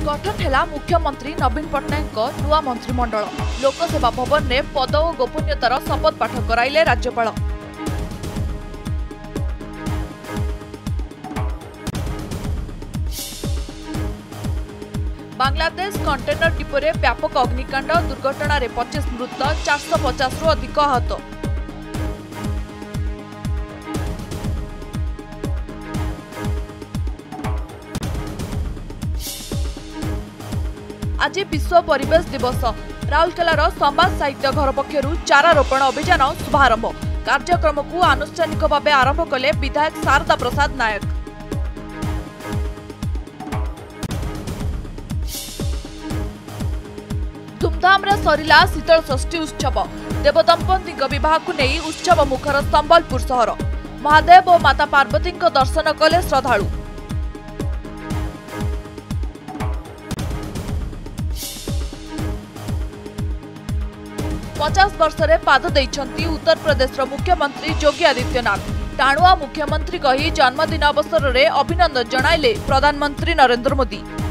गठन है मुख्यमंत्री नवीन पट्टनायक नुआ मंत्रिमंडल। लोकसेवा भवन में पद और गोपनीयतार शपथ पाठ कराइले राज्यपाल। बांग्लादेश कंटेनर डिपोरे व्यापक अग्निकांड, दुर्घटना 25 मृत, 450 रु अधिक आहत। आज विश्व परिवेश दिवस। राउरकेलार समाज साहित्य घर पक्षर चारारोपण अभियान शुभारंभ। कार्यक्रम को आनुष्ठानिक भाव आरंभ कले विधायक शारदा प्रसाद नायक। धूमधाम रे सरिला शीतल षष्ठी उत्सव। देवदंपति विवाह को नहीं उत्सव मुखर संबलपुर सहर। महादेव और माता पार्वती दर्शन कले श्रद्धालु। पचास वर्ष रे पाद देइछंती उत्तर प्रदेश मुख्यमंत्री योगी आदित्यनाथ। टाणुआ मुख्यमंत्री कही जन्मदिन अवसर में अभिनंदन जणाइले प्रधानमंत्री नरेंद्र मोदी।